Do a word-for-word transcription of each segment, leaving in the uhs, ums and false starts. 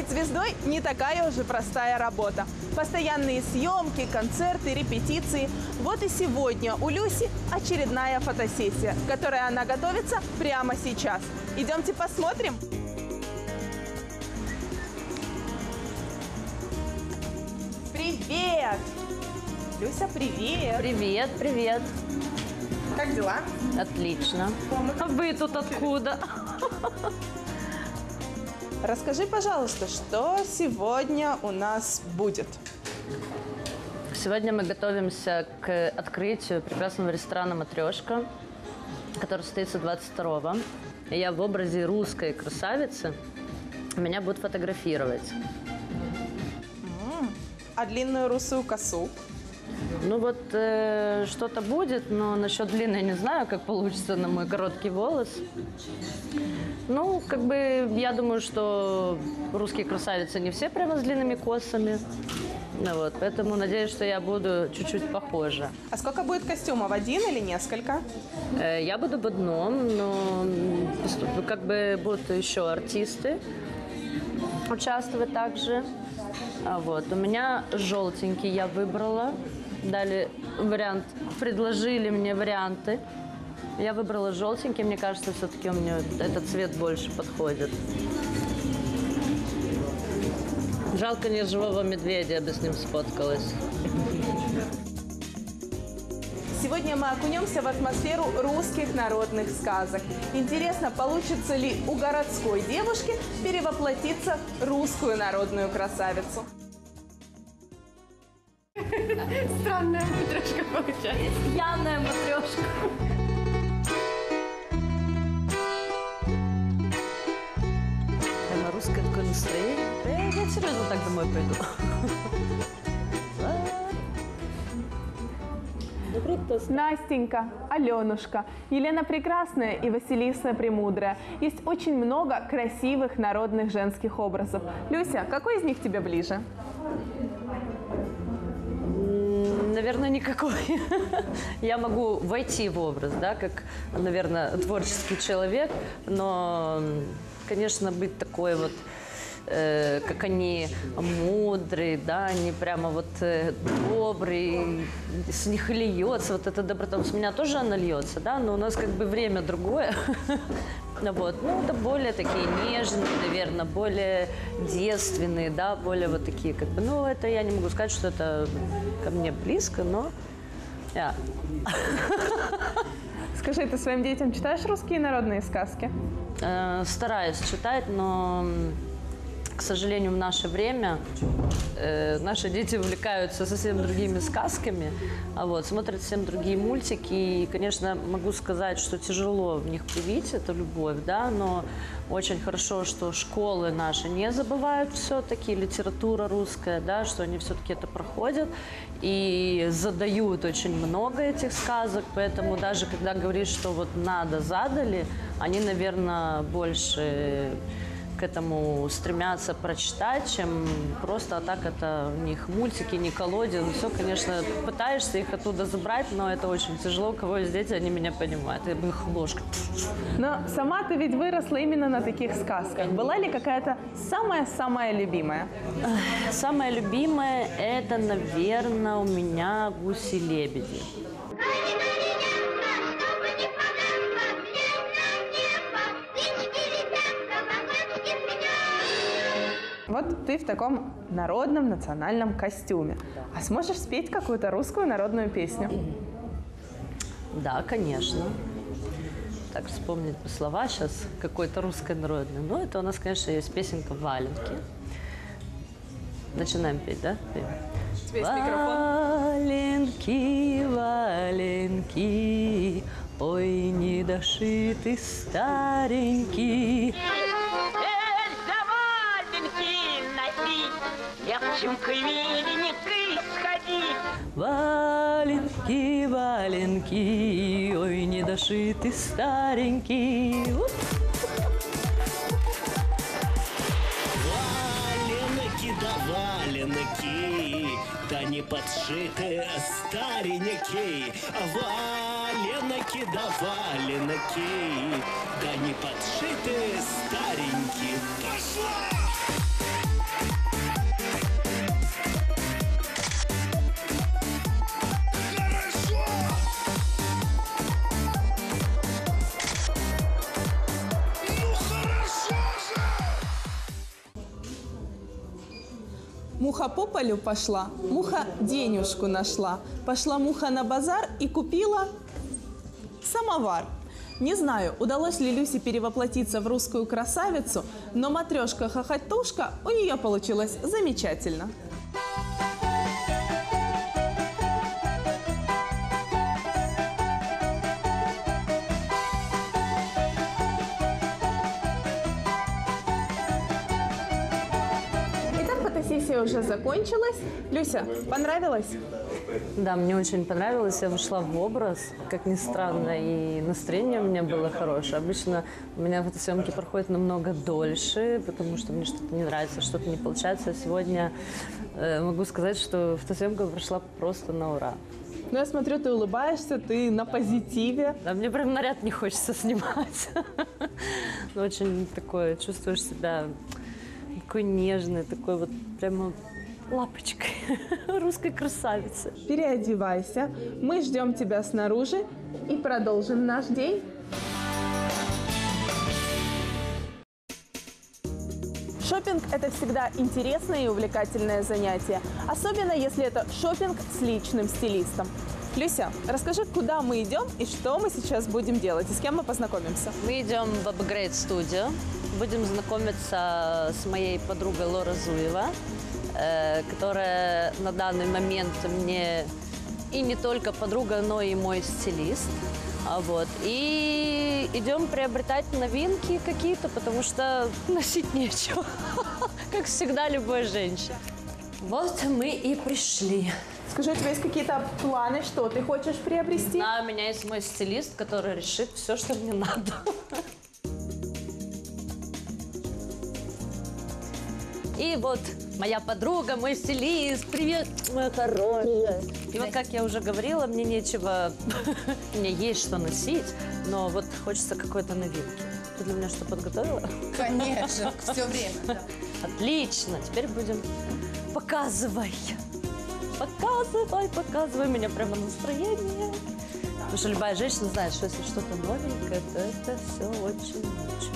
Быть звездой не такая уже простая работа. Постоянные съемки, концерты, репетиции. Вот и сегодня у Люси очередная фотосессия, к которой она готовится прямо сейчас. Идемте посмотрим. Привет! Люся, привет! Привет, привет. Как дела? Отлично. А вы тут откуда? Расскажи, пожалуйста, что сегодня у нас будет? Сегодня мы готовимся к открытию прекрасного ресторана «Матрешка», который состоится двадцать второго. И я в образе русской красавицы. Меня будут фотографировать. А длинную русую косу? Ну вот э, что-то будет, но насчет длины я не знаю, как получится на мой короткий волос. Ну, как бы, я думаю, что русские красавицы не все прямо с длинными косами. Ну, вот, поэтому надеюсь, что я буду чуть-чуть похожа. А сколько будет костюмов? Один или несколько? Э, я буду в одном, но как бы будут еще артисты участвовать также. А вот, у меня желтенький я выбрала. Дали вариант, предложили мне варианты. Я выбрала желтенький, мне кажется, все-таки у меня этот цвет больше подходит. Жалко, нет живого медведя, я бы с ним сфоткалась. Сегодня мы окунемся в атмосферу русских народных сказок. Интересно, получится ли у городской девушки перевоплотиться в русскую народную красавицу? Странная матрешка получается. Пьяная матрешка. На русское такое настроение. Я, я серьезно так домой пойду. Настенька, Аленушка, Елена Прекрасная и Василиса Премудрая. Есть очень много красивых народных женских образов. Люся, какой из них тебе ближе? Наверное, никакой. Я могу войти в образ, да, как, наверное, творческий человек, но, конечно, быть такой вот, э, как они, мудрые, да, они прямо вот э, добрые, с них льется вот эта доброта. С меня тоже она льется, да, но у нас как бы время другое. Вот. Ну, это более такие нежные, наверное, более девственные, да, более вот такие, как бы, ну, это я не могу сказать, что это ко мне близко, но я. Скажи, ты своим детям читаешь русские народные сказки? Э, стараюсь читать, но, к сожалению, в наше время э, наши дети увлекаются совсем другими сказками, а вот, смотрят совсем другие мультики. И, конечно, могу сказать, что тяжело в них привить эту любовь, да, но очень хорошо, что школы наши не забывают все-таки литература русская, да, что они все-таки это проходят и задают очень много этих сказок, поэтому даже когда говоришь, что вот надо, задали, они, наверное, больше к этому стремятся прочитать, чем просто, а так это у них мультики, не колоде. Ну, все, конечно, пытаешься их оттуда забрать, но это очень тяжело. У кого есть дети, они меня понимают. Я бы их ложкой. Но сама ты ведь выросла именно на таких сказках. Была ли какая-то самая-самая любимая? Самая любимая – это, наверное, у меня «Гуси-лебеди». Вот ты в таком народном национальном костюме. А сможешь спеть какую-то русскую народную песню? Да, конечно. Так, вспомнить бы слова сейчас какой-то русской народной. Ну, это у нас, конечно, есть песенка «Валенки». Начинаем петь, да? Тебе есть микрофон. Валенки, валенки, ой, недошитый старенький. Валенки, валенки, ой, недошитый старенький. Валенки да валенки, да не подшитые старенькие. Валенки да валенки, да не подшитые старенькие. Пошла! Муха по полю пошла, муха денежку нашла. Пошла муха на базар и купила самовар. Не знаю, удалось ли Люсе перевоплотиться в русскую красавицу, но матрешка-хохотушка у нее получилась замечательно. Итак, фотосессия уже закончилась. Люся, понравилось? Да, мне очень понравилось. Я вошла в образ, как ни странно, и настроение у меня было хорошее. Обычно у меня фотосъемки проходят намного дольше, потому что мне что-то не нравится, что-то не получается. А сегодня э, могу сказать, что фотосъемка прошла просто на ура. Ну, я смотрю, ты улыбаешься, ты на позитиве. Да, мне прям наряд не хочется снимать. Очень такое, чувствуешь себя такой нежной, такой вот прямо лапочкой русской красавицы. Переодевайся, мы ждем тебя снаружи и продолжим наш день. Шопинг – это всегда интересное и увлекательное занятие, особенно если это шопинг с личным стилистом. Люся, расскажи, куда мы идем и что мы сейчас будем делать, и с кем мы познакомимся. Мы идем в Upgrade Studio, будем знакомиться с моей подругой Лора Зуева, которая на данный момент мне и не только подруга, но и мой стилист. Вот. И идем приобретать новинки какие-то, потому что носить нечего, как всегда любой женщине. Вот мы и пришли. Скажи, у тебя есть какие-то планы, что ты хочешь приобрести? Да, у меня есть мой стилист, который решит все, что мне надо. И вот моя подруга, мой стилист. Привет, моя хорошая. И вот, как я уже говорила, мне нечего, у меня есть что носить, но вот хочется какой-то новинки. Ты для меня что подготовила? Конечно, все время. Да. Отлично, теперь будем. Показывай. Показывай, показывай. У меня прямо настроение. Потому что любая женщина знает, что если что-то новенькое, то это все очень-очень.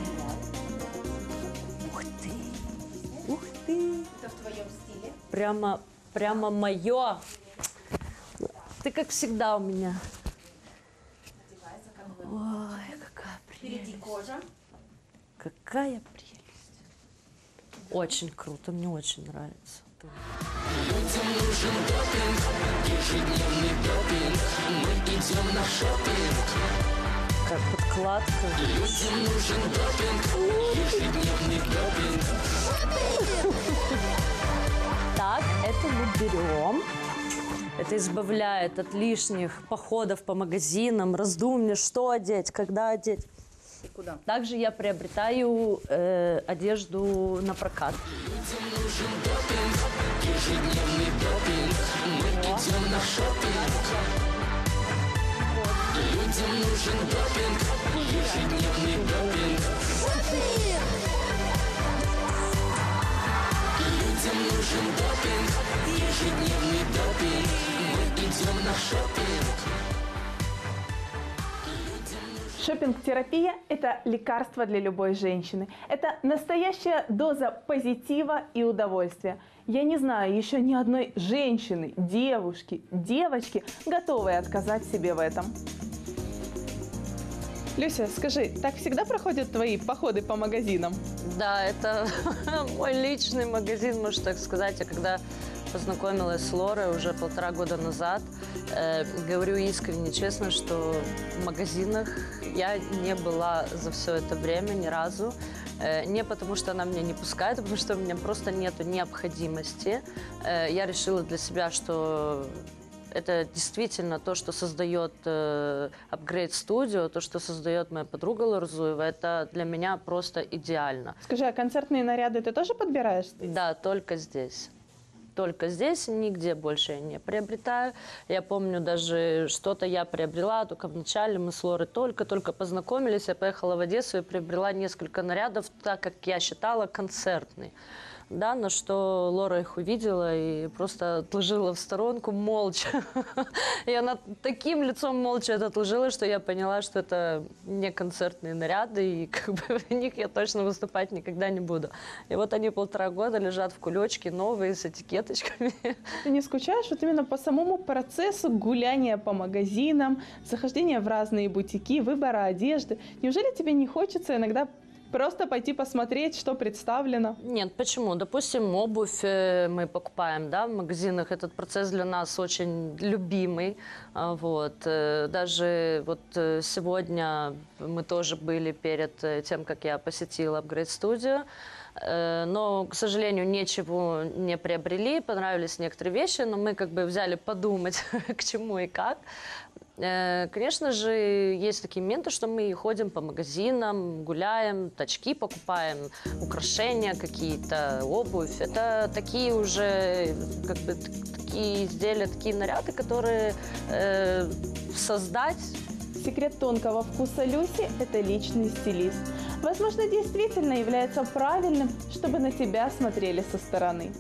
Ух ты! Это в твоем стиле? Прямо, прямо мое. Ты как всегда у меня. Одевается как бы. Ой, какая прелесть. Впереди кожа. Какая прелесть. Очень круто, мне очень нравится. Людям нужен допинг, ежедневный допинг. Мы идем на шопинг. Как подкладка. Людям нужен допинг, ежедневный допинг. Так, это мы берем. Это избавляет от лишних походов по магазинам, раздумий, что одеть, когда одеть. И куда? Также я приобретаю э, одежду на прокат. Людям нужен допинг, ежедневный допинг. Мы идем на шопинг. Людям нужен допинг, ежедневный допинг. Людям нужен допинг, ежедневный допинг. Мы идем на шопинг. Шопинг-терапия – это лекарство для любой женщины. Это настоящая доза позитива и удовольствия. Я не знаю еще ни одной женщины, девушки, девочки, готовой отказать себе в этом. Люся, скажи, так всегда проходят твои походы по магазинам? Да, это мой личный магазин, можно так сказать. Я когда познакомилась с Лорой уже полтора года назад, э, говорю искренне, честно, что в магазинах я не была за все это время ни разу. Э, не потому, что она меня не пускает, а потому что у меня просто нет необходимости. Э, я решила для себя, что это действительно то, что создает э, Upgrade Studio, то, что создает моя подруга Лора Зуева, это для меня просто идеально. Скажи, а концертные наряды ты тоже подбираешь? Да, только здесь. Только здесь, нигде больше я не приобретаю. Я помню, даже что-то я приобрела, только вначале мы с Лорой только-только познакомились. Я поехала в Одессу и приобрела несколько нарядов, так как я считала концертный. да, на что Лора их увидела и просто отложила в сторонку молча. И она таким лицом молча это отложила, что я поняла, что это не концертные наряды, и как бы в них я точно выступать никогда не буду. И вот они полтора года лежат в кулечке, новые, с этикеточками. Ты не скучаешь вот именно по самому процессу гуляния по магазинам, захождения в разные бутики, выбора одежды? Неужели тебе не хочется иногда просто пойти посмотреть, что представлено? Нет, почему? Допустим, обувь э, мы покупаем, да, в магазинах. Этот процесс для нас очень любимый. А, Вот. Э, Даже вот э, сегодня мы тоже были перед э, тем, как я посетила Upgrade Studio. Э, Но, к сожалению, ничего не приобрели. Понравились некоторые вещи, но мы как бы взяли подумать, к чему и как. Э, Конечно же, есть такие моменты, что мы ходим по магазинам, гуляем, очки покупаем, украшения какие-то, обувь. Это такие уже, как бы, т- такие изделия, такие наряды, которые э, создать. Секрет тонкого вкуса Люси – это личный стилист. Возможно, действительно является правильным, чтобы на тебя смотрели со стороны.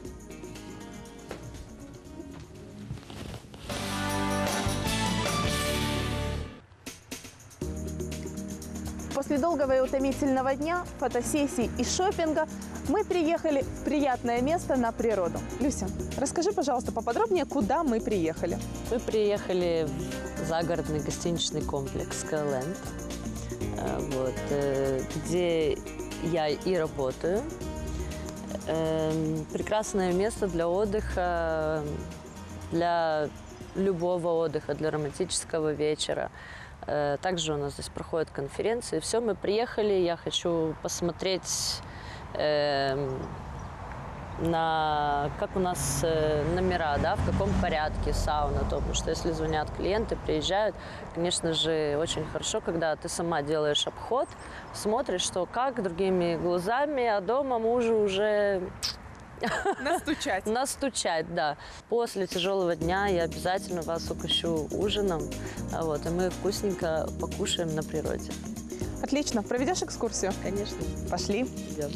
После долгого и утомительного дня, фотосессий и шопинга мы приехали в приятное место на природу. Люся, расскажи, пожалуйста, поподробнее, куда мы приехали. Мы приехали в загородный гостиничный комплекс Skyland, э, вот, э, где я и работаю. Эм, Прекрасное место для отдыха, для любого отдыха, для романтического вечера. Э, Также у нас здесь проходят конференции. Все, мы приехали. Я хочу посмотреть эм, на как у нас э, номера, да, в каком порядке сауна. Потому что если звонят клиенты, приезжают, конечно же, очень хорошо, когда ты сама делаешь обход, смотришь, что как, другими глазами, а дома мужу уже Настучать. настучать, да. После тяжелого дня я обязательно вас угощу ужином, а вот, и мы вкусненько покушаем на природе. Отлично. Проведешь экскурсию? Конечно, Пошли. идем.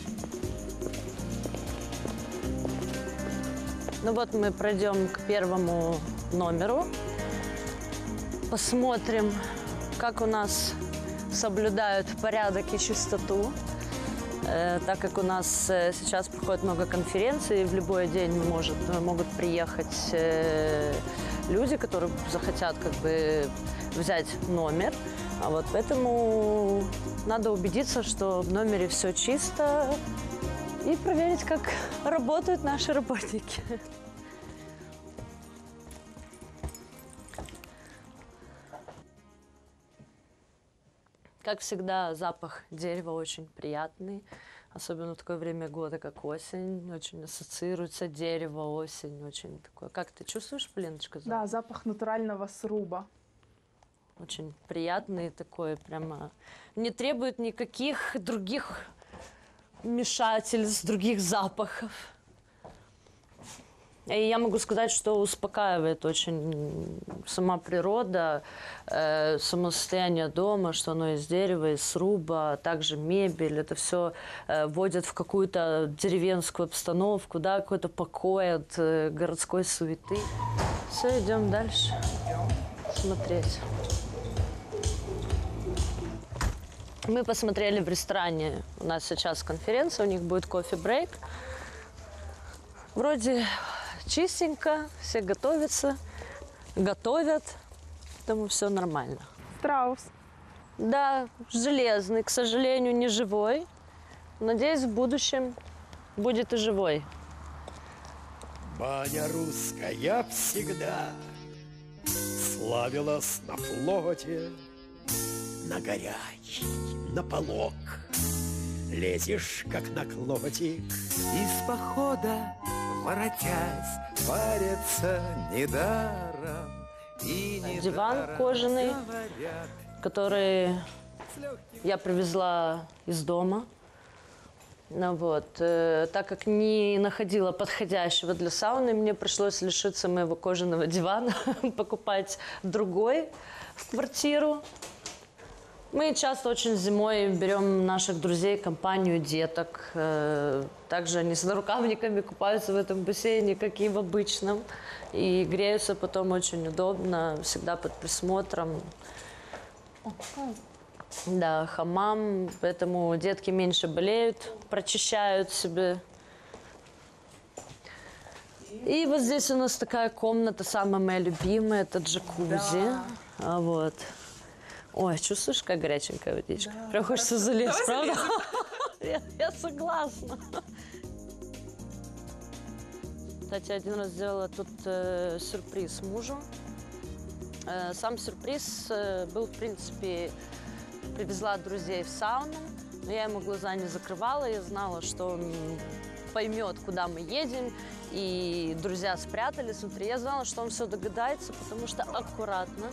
Ну вот мы пройдем к первому номеру, посмотрим, как у нас соблюдают порядок и чистоту. Э, Так как у нас э, сейчас проходит много конференций, в любой день может, могут приехать э, люди, которые захотят как бы взять номер. А вот поэтому надо убедиться, что в номере все чисто, и проверить, как работают наши работники. Как всегда, запах дерева очень приятный, особенно в такое время года, как осень. Очень ассоциируется дерево, осень, очень такое. Как ты чувствуешь, Леночка, запах? Да, запах натурального сруба. Очень приятный такой, прямо не требует никаких других вмешательств, других запахов. И я могу сказать, что успокаивает очень сама природа, э, само состояние дома, что оно из дерева, из сруба, а также мебель. Это все э, вводит в какую-то деревенскую обстановку, да, какой-то покой от э, городской суеты. Все, идем дальше. Смотреть. Мы посмотрели в ресторане, у нас сейчас конференция, у них будет кофе-брейк. Вроде чистенько, все готовятся, готовят, поэтому все нормально. Страус. Да, железный, к сожалению, не живой. Надеюсь, в будущем будет и живой. Баня русская всегда славилась на флоте, на горячий, на полок. Лезешь, как на клотик, из похода, воротясь, парятся недаром. И недаром Диван кожаный, говорят. который я привезла из дома. Ну вот, э, так как не находила подходящего для сауны, мне пришлось лишиться моего кожаного дивана, покупать другой в квартиру. Мы часто очень зимой берем наших друзей, компанию деток. Э, Также они с нарукавниками купаются в этом бассейне, как и в обычном. И греются потом очень удобно, всегда под присмотром. Да, хамам, поэтому детки меньше болеют, прочищают себе. И вот здесь у нас такая комната, самая моя любимая, это джакузи. Да. А вот. Ой, чувствуешь, как горяченькая водичка? Да, прям хочется залезть, правда? я, я согласна. Кстати, один раз сделала тут э, сюрприз мужу. Э, сам сюрприз э, был, в принципе, привезла друзей в сауну, но я ему глаза не закрывала, я знала, что он поймет, куда мы едем, и друзья спрятались внутри. Я знала, что он все догадается, потому что аккуратно.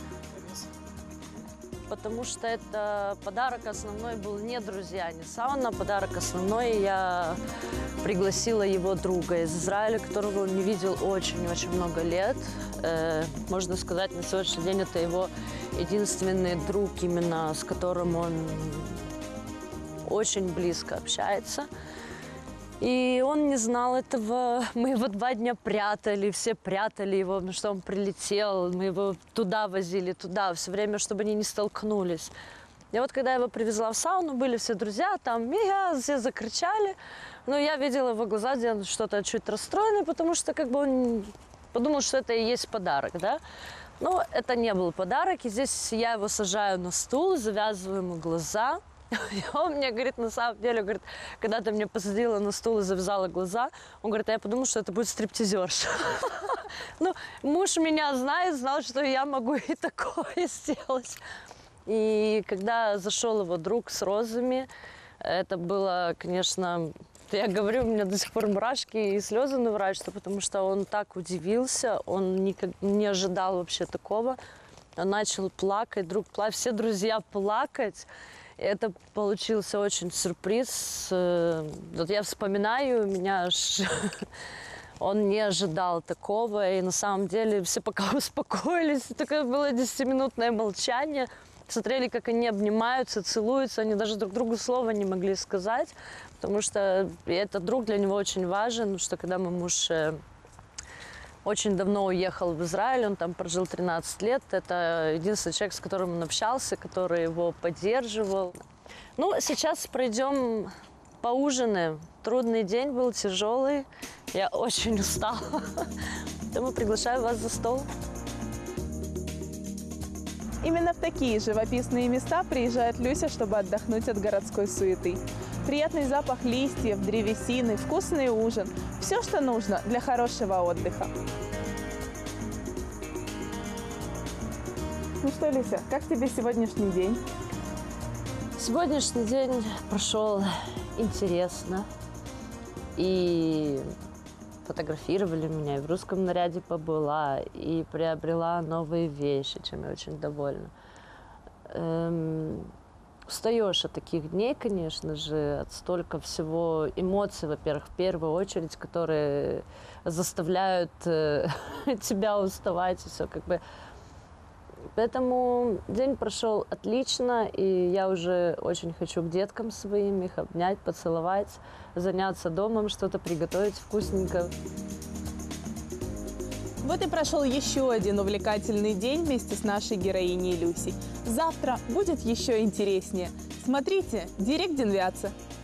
Потому что это подарок основной был не друзья, не сауна. Подарок основной я пригласила его друга из Израиля, которого он не видел очень-очень много лет. Э, можно сказать, на сегодняшний день это его единственный друг, именно с которым он очень близко общается. И он не знал этого. Мы его два дня прятали, все прятали его, потому что он прилетел. Мы его туда возили, туда, все время, чтобы они не столкнулись. И вот когда я его привезла в сауну, были все друзья, там я, все закричали. Но я видела его глаза, где он что-то чуть расстроенный, потому что как бы он подумал, что это и есть подарок, да. Но это не был подарок. И здесь я его сажаю на стул, завязываю ему глаза. И он мне говорит, на самом деле, говорит, когда ты меня посадила на стул и завязала глаза, он говорит, а я подумал, что это будет стриптизерша. Ну, муж меня знает, знал, что я могу и такое сделать. И когда зашел его друг с розами, это было, конечно, я говорю, у меня до сих пор мурашки и слезы наворачиваются, потому что он так удивился, он никак не ожидал вообще такого. Он начал плакать, друг плакать, все друзья плакать. Это получился очень сюрприз. Вот я вспоминаю, меня аж... он не ожидал такого. И на самом деле все пока успокоились. Такое было десятиминутное молчание. Смотрели, как они обнимаются, целуются. Они даже друг другу слова не могли сказать. Потому что этот друг для него очень важен. Потому что когда мой муж очень давно уехал в Израиль, он там прожил тринадцать лет. Это единственный человек, с которым он общался, который его поддерживал. Ну, сейчас пройдем поужинаем. Трудный день был, тяжелый. Я очень устала. Поэтому приглашаю вас за стол. Именно в такие живописные места приезжает Люся, чтобы отдохнуть от городской суеты. Приятный запах листьев, древесины, вкусный ужин – все, что нужно для хорошего отдыха. Ну что, Люся, как тебе сегодняшний день? Сегодняшний день прошел интересно. И фотографировали меня, и в русском наряде побыла, и приобрела новые вещи, чем я очень довольна. Эм... Устаешь от таких дней, конечно же, от столько всего эмоций, во-первых, в первую очередь, которые заставляют э, тебя уставать и все как бы. Поэтому день прошел отлично, и я уже очень хочу к деткам своим, их обнять, поцеловать, заняться домом, что-то приготовить вкусненько. Вот и прошел еще один увлекательный день вместе с нашей героиней Люсей. Завтра будет еще интереснее. Смотрите, Директ Денвяца.